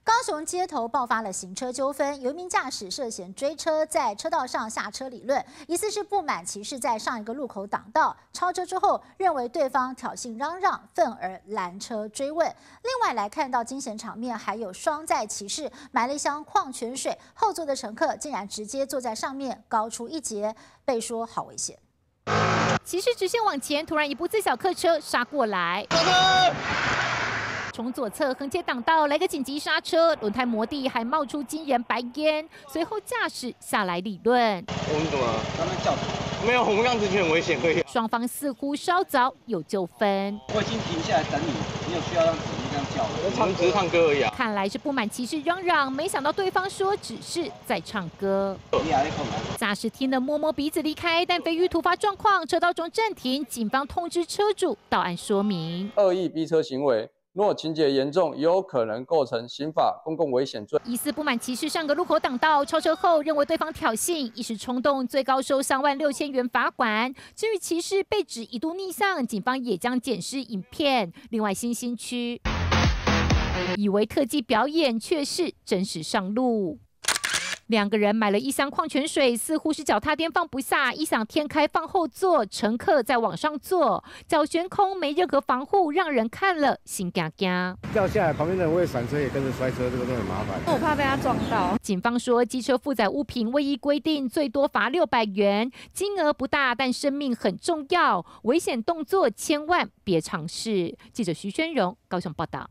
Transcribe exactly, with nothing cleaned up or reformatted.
高雄街头爆发了行车纠纷，有一名驾驶涉嫌追车，在车道上下车理论，疑似是不满骑士在上一个路口挡道，超车之后认为对方挑衅嚷嚷，愤而拦车追问。另外来看到惊险场面，还有双载骑士买了一箱矿泉水，后座的乘客竟然直接坐在上面，高出一截，被说好危险。 骑士直线往前，突然一部自小客车杀过来。从左侧横切挡道来个紧急刹车，轮胎磨地，还冒出惊人白烟。随后驾驶下来理论。 我们怎么刚刚叫什么？没有，我们刚刚只觉得很危险而已。 双方似乎稍早有纠纷。 我已经停下来等你，你有需要让子怡这样叫我？ 我们只是唱歌而已啊。 看来是不满骑士嚷嚷，没想到对方说只是在唱歌。驾驶听了摸摸鼻子离开，但非遇突发状况，车道中暂停，警方通知车主到案说明。 恶意逼车行为。若情节严重，有可能构成刑法公共危险罪。 疑似不满骑士上个路口挡道，超车后认为对方挑衅，一时冲动，最高收三万六千元罚款。至于骑士被指一度逆向，警方也将检视影片。另外，新兴区以为特技表演，却是真实上路。两个人买了一箱矿泉水，似乎是脚踏垫放不下，异想天开放后座，乘客在往上坐，脚悬空，没任何防护，让人看了心惊惊。 掉下来，旁边的人会闪车，也跟着摔车，这个都很麻烦。 我怕被他撞到。 警方说，机车负载物品未依规定，最多罚六百元，金额不大，但生命很重要，危险动作千万别尝试。记者徐宣荣高雄报道。